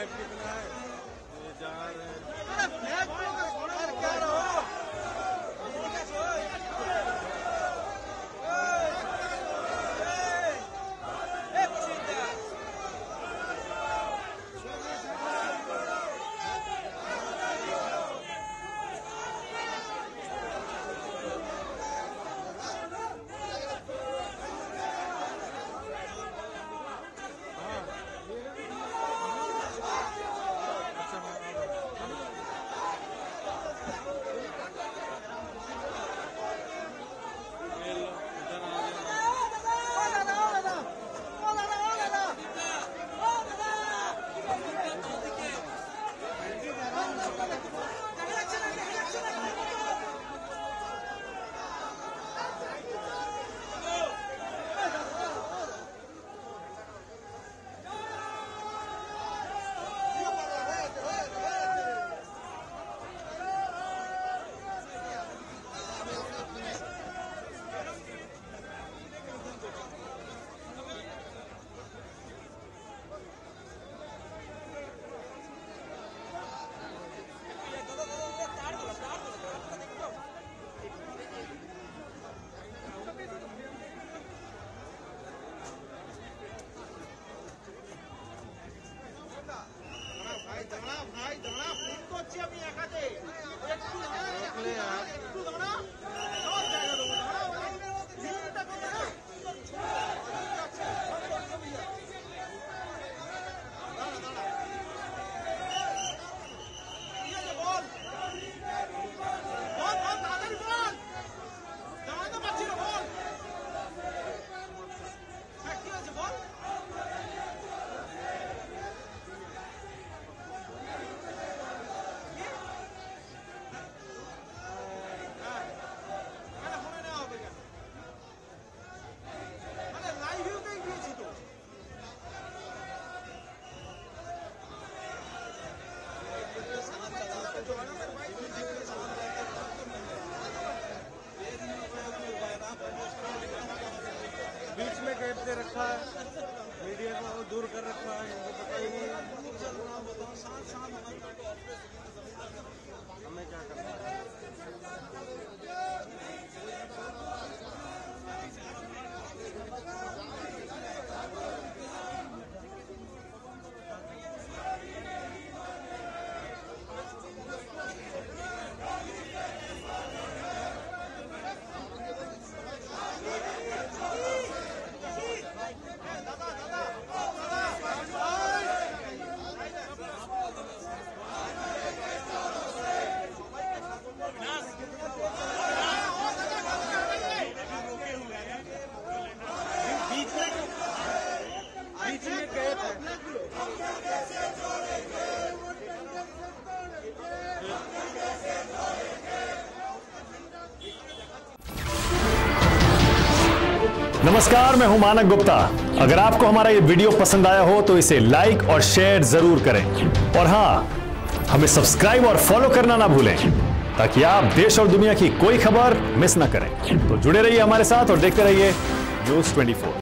Flag कितना है? ये जा रहे हैं। बीच में गेट दे रखा है, मीडिया को दूर कर रखा है, इनको पता ही नहीं हमें क्या करना है। नमस्कार, मैं हूं मानक गुप्ता। अगर आपको हमारा ये वीडियो पसंद आया हो तो इसे लाइक और शेयर जरूर करें, और हां, हमें सब्सक्राइब और फॉलो करना ना भूलें ताकि आप देश और दुनिया की कोई खबर मिस ना करें। तो जुड़े रहिए हमारे साथ और देखते रहिए न्यूज़ 24।